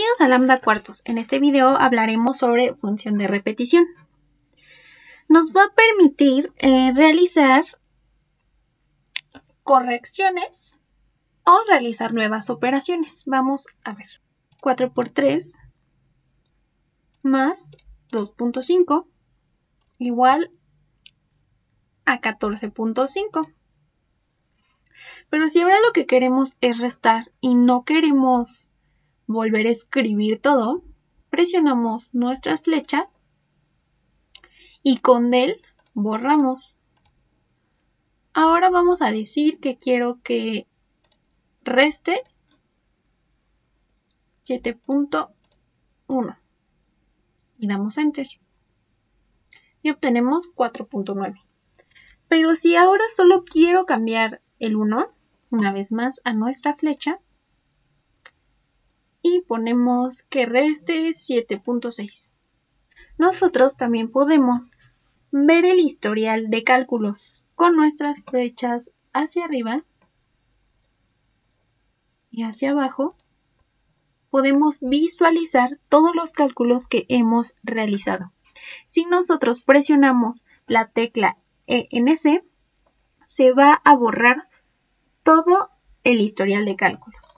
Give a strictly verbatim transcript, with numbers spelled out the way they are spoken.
Bienvenidos a Lambda Cuartos. En este video hablaremos sobre función de repetición. Nos va a permitir eh, realizar correcciones o realizar nuevas operaciones. Vamos a ver. cuatro por tres más dos punto cinco igual a catorce punto cinco. Pero si ahora lo que queremos es restar y no queremos volver a escribir todo, presionamos nuestra flecha y con del borramos. Ahora vamos a decir que quiero que reste siete punto uno y damos enter y obtenemos cuatro punto nueve. Pero si ahora solo quiero cambiar el uno, una vez más a nuestra flecha y ponemos que reste siete punto seis. Nosotros también podemos ver el historial de cálculos con nuestras flechas hacia arriba y hacia abajo. Podemos visualizar todos los cálculos que hemos realizado. Si nosotros presionamos la tecla E N C, se va a borrar todo el historial de cálculos.